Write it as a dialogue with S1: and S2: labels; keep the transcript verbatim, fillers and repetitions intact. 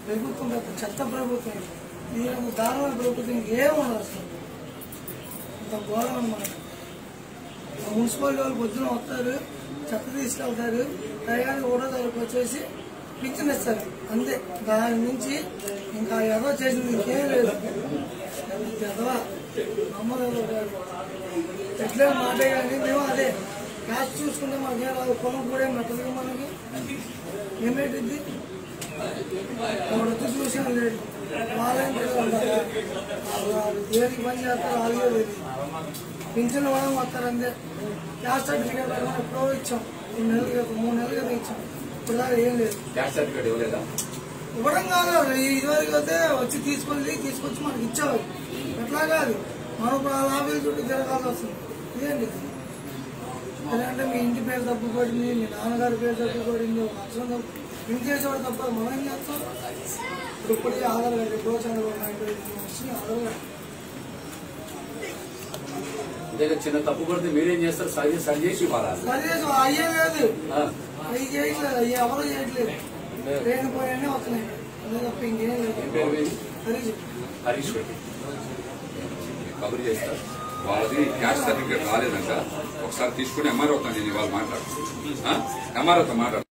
S1: ప్రభుత్వం చెత్త ప్రభుత్వం, దీని దారుణమైన ప్రభుత్వం ఇంకేముండదు అసలు. ఇంత ఘోరం అనమాట. మున్సిపాలిటీ వాళ్ళు పొద్దున వస్తారు, చెత్త తీసుకెళ్తారు, టయానికి ఒకటో తారీఖు వచ్చేసి పింఛన్ ఇస్తారు అంతే. దాని నుంచి ఇంకా ఎదో చేసింది ఇంకేం లేదు. ఎదవా నమ్మలేదు ఎట్లే మాటే కానీ మేము అదే క్యాష్ చూసుకుంటే మనకి రాదు, పొలం కూడా ఏం నచ్చదు మనకి. ఏమేటిది ఒకటి చూసిన లేదు, వాళ్ళేం దేనికి పని చేస్తారు వాళ్ళే లేదు. పింఛన్ ఇవ్వడం వస్తారు అంతే. క్యాస్ట్ సర్టిఫికేట్ ఎప్పుడో ఇచ్చాం, మూడు నెలలు కదా మూడు నెలలు కదా ఇచ్చాం, ఇప్పుడు దాకా ఏం లేదు.
S2: క్యాస్ట్ సర్టిఫికేట్ ఇవ్వలేదా?
S1: ఇవ్వడం కాదు, ఇదివరకు అయితే వచ్చి తీసుకొని తీసుకొచ్చి మనకి ఇచ్చేవారు. ఎట్లా కాదు, మనం ఇప్పుడు ఆ ఆఫీస్ చుట్టూ తిరగాల్సి వస్తుంది. ఇదేంటి ఎందుకంటే మీ ఇంటి పేరు తప్పు పడింది, మీ నాన్నగారి పేరు తప్పు పడింది, ఒక అక్షరం తప్పు ఇంటి చేసేవాడు తప్ప మనం ఏం చేస్తాం. ఇప్పుడు ఇప్పటికీ ఆధార్ కార్డు ఎప్పుడో చంద్రబాబు నాయుడు వచ్చింది ఆధార్ కార్డు.
S2: అంటే చిన్న తప్పు పడితే మీరేం చేస్తారు? సరి సరి చేసి ఇవ్వాలి.
S1: సరి చేసి అయ్యే లేదు, అవి చేయట్లేదు, అవి ఎవరు చేయట్లేదు. లేని పోయానే వస్తున్నాయి అదే తప్ప ఇంకేం లేదు.
S2: హరీష్ రెడ్డి కబుర్ చేస్తారు. వాళ్ళది క్యాస్ట్ సర్టిఫికేట్ రాలేదంట, ఒకసారి తీసుకుని ఎంఆర్ఓతో నేను ఇవాళ మాట్లాడు ఎంఆర్ఓతో మాట్లాడు